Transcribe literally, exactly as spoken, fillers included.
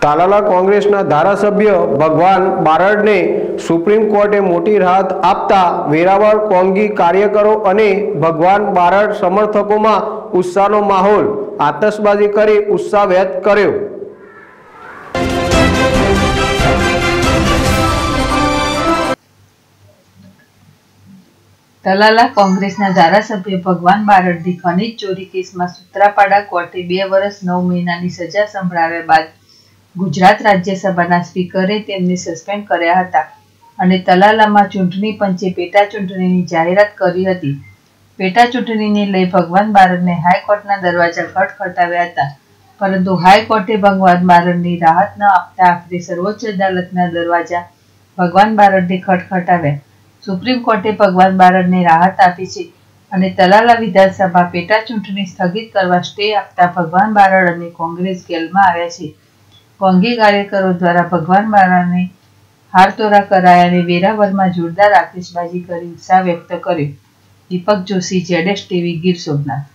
તાલાલા કોંગ્રેસના ધારાસભ્ય ભગવાન બારડને સુપ્રીમ કોર્ટે મોટી રાહત આપતા વેરાવળ કોંગી કાર્યકરો અને ભગવાન બારડ સમર્થકોમાં ઉત્સાહનો માહોલ, આતશબાજી કરી ઉત્સાહ વ્યક્ત કર્યો। તલાલા કોંગ્રેસના ધારાસભ્ય ભગવાન બારડની ખનીજ ચોરી કેસમાં સૂત્રાપાડા કોર્ટે બે વર્ષ નવ મહિનાની સજા સંભળાવ્યા બાદ ગુજરાત રાજ્યસભાના સ્પીકરે તેમને સસ્પેન્ડ કર્યા હતા અને તલાલામાં ચૂંટણી પંચે પેટા ચૂંટણીની જાહેરાત કરી હતી। પેટા ચૂંટણીને લઈ ભગવાન બારડને હાઈકોર્ટના દરવાજા ખટખટાવ્યા હતા, પરંતુ હાઈકોર્ટે ભગવાન બારડની રાહત ન આપતા આખરે સર્વોચ્ચ અદાલતના દરવાજા ભગવાન બારડને ખટખટાવ્યા। સુપ્રીમ કોર્ટે ભગવાન બારડને રાહત આપી છે અને તલાલા વિધાનસભા પેટા ચૂંટણી સ્થગિત કરવા સ્ટે આપતા ભગવાન બારડ અને કોંગ્રેસ જેલમાં આવ્યા છે। કોંગી કાર્યકરો દ્વારા ભગવાન બારડને હારતોરા કરાયા અને વેરાવળમાં જોરદાર આતિશબાજી કરી ઉત્સાહ વ્યક્ત કર્યો। દીપક જોશી, જેડેશ ટીવી, ગીર સોમનાથ।